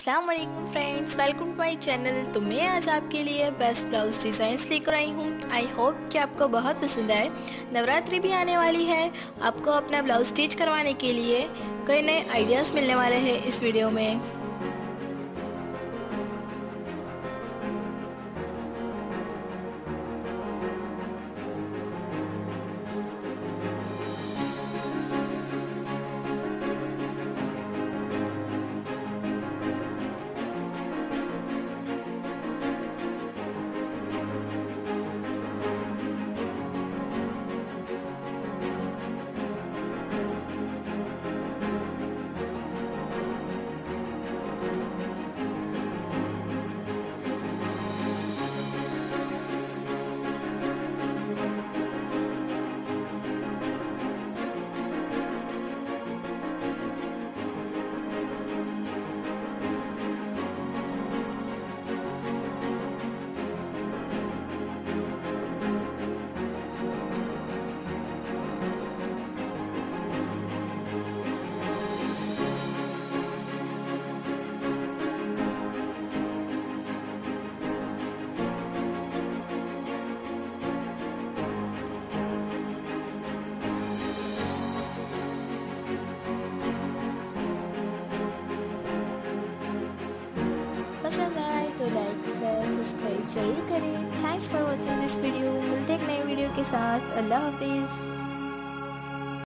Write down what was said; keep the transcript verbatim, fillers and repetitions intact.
अस्सलाम वालेकुम friends, welcome to my channel. तो मैं आज आपके लिए बेस्ट ब्लाउज डिज़ाइंस लेकर आई हूँ। आई होप कि आपको बहुत पसंद आए। नवरात्रि भी आने वाली है, आपको अपना ब्लाउज स्टिच करवाने के लिए कई नए आइडियाज़ मिलने वाले हैं इस वीडियो में। पसंद आए तो लाइक शेयर सब्सक्राइब जरूर करें। Thanks for watching this video. मिलते हैं एक नए वीडियो के साथ। अल्लाह हाफिज़।